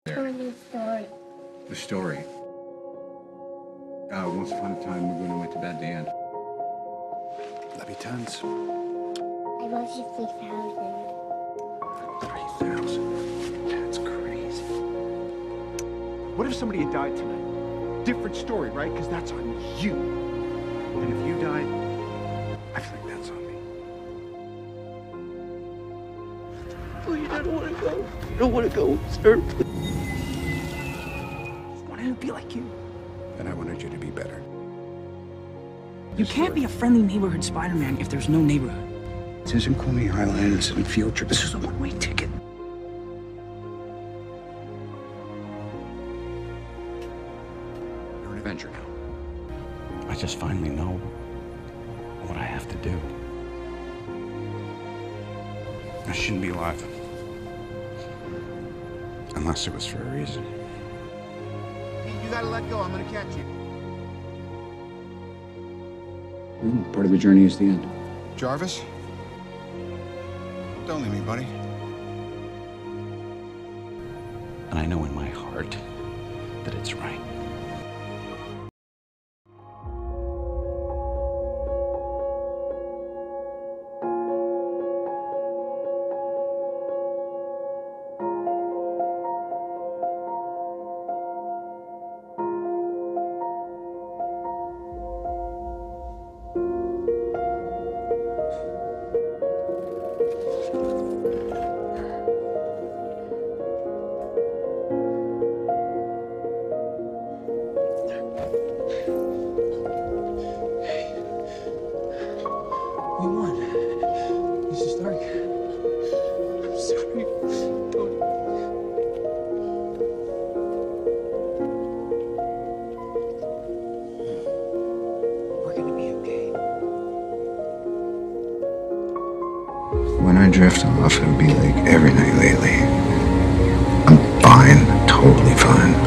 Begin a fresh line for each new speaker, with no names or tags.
Tony story.
The story. Once upon a time, we're going to went to bed, the end. Love you tons.
I love you 3,000.
3,000. That's crazy.
What if somebody had died tonight? Different story, right? Because that's on you. And if you died,
I feel like that's on me.
Please, I don't want to go. I don't want to go, sir. I wanted to be like you.
And I wanted you to be better.
You can't be a friendly neighborhood Spider-Man if there's no neighborhood.
This isn't Coney Island, this isn't Field Trip.
This is a one-way ticket.
You're an Avenger now.
I just finally know what I have to do. I shouldn't be alive. Unless it was for a reason.
you gotta let go. I'm gonna catch you.
Part of the journey is the end.
Jarvis? Don't leave me, buddy.
And I know in my heart that it's right.
We won. Mrs. Stark. I'm sorry, Tony. We're gonna be okay.
When I drift off, it'll be like every night lately. I'm fine, totally fine.